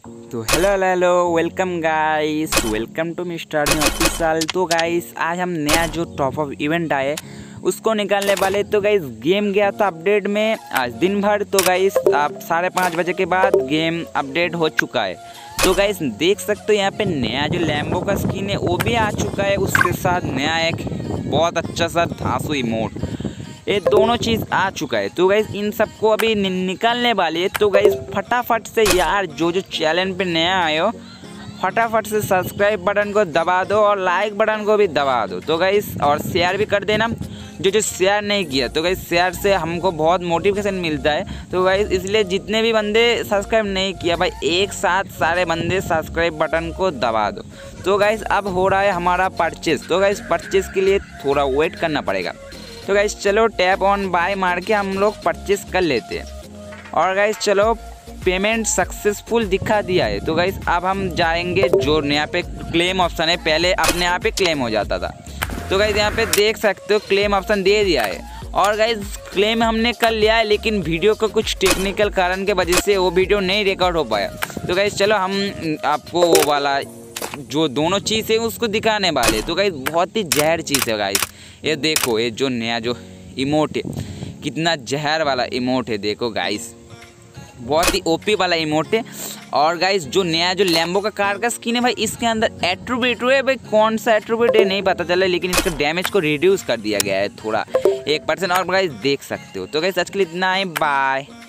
तो hello welcome guys, welcome to mister official. तो guys आज हम नया जो टॉप अप इवेंट आए उसको निकालने वाले। तो गाइस गेम गया था अपडेट में आज दिन भर। तो गाइस आप 5:30 बजे के बाद गेम अपडेट हो चुका है। तो गाइस देख सकते हो यहाँ पे नया जो लैम्बो का स्किन है वो भी आ चुका है, उसके साथ नया एक बहुत अच्छा सा धांसू इमोट, ये दोनों चीज़ आ चुका है। तो गाइस इन सबको अभी निकालने वाली है। तो गाइस फटाफट से यार जो चैनल पे नया आए हो फटाफट से सब्सक्राइब बटन को दबा दो और लाइक बटन को भी दबा दो। तो गाइस और शेयर भी कर देना, जो शेयर नहीं किया। तो गाइस शेयर से हमको बहुत मोटिवेशन मिलता है। तो गाइस इसलिए जितने भी बंदे सब्सक्राइब नहीं किया भाई एक साथ सारे बंदे सब्सक्राइब बटन को दबा दो। तो गाइस अब हो रहा है हमारा परचेस। तो गाइस परचेस के लिए थोड़ा वेट करना पड़ेगा। तो गाइस चलो टैप ऑन बाय मार के हम लोग परचेस कर लेते हैं। और गाइस चलो पेमेंट सक्सेसफुल दिखा दिया है। तो गाइस अब हम जाएंगे जो यहाँ पे क्लेम ऑप्शन है, पहले अपने यहाँ पे क्लेम हो जाता था। तो गाइस यहाँ पे देख सकते हो क्लेम ऑप्शन दे दिया है। और गाइस क्लेम हमने कर लिया है, लेकिन वीडियो का कुछ टेक्निकल कारण के वजह से वो वीडियो नहीं रिकॉर्ड हो पाया। तो गाइस चलो हम आपको वो वाला जो दोनों चीज़ है उसको दिखाने वाले। तो गाइस बहुत ही जहर चीज़ है गाइस, ये देखो ये जो नया जो इमोट है कितना जहर वाला इमोट है। देखो गाइस बहुत ही ओपी वाला इमोट है। और गाइस जो नया जो लैम्बो का कार का स्किन है भाई इसके अंदर एट्रीब्यूट है, भाई कौन सा एट्रीब्यूट है नहीं पता चला, लेकिन इसका डैमेज को रिड्यूस कर दिया गया है थोड़ा 1%। और गाइस देख सकते हो। तो गाइस आज के लिए इतना ही, बाय।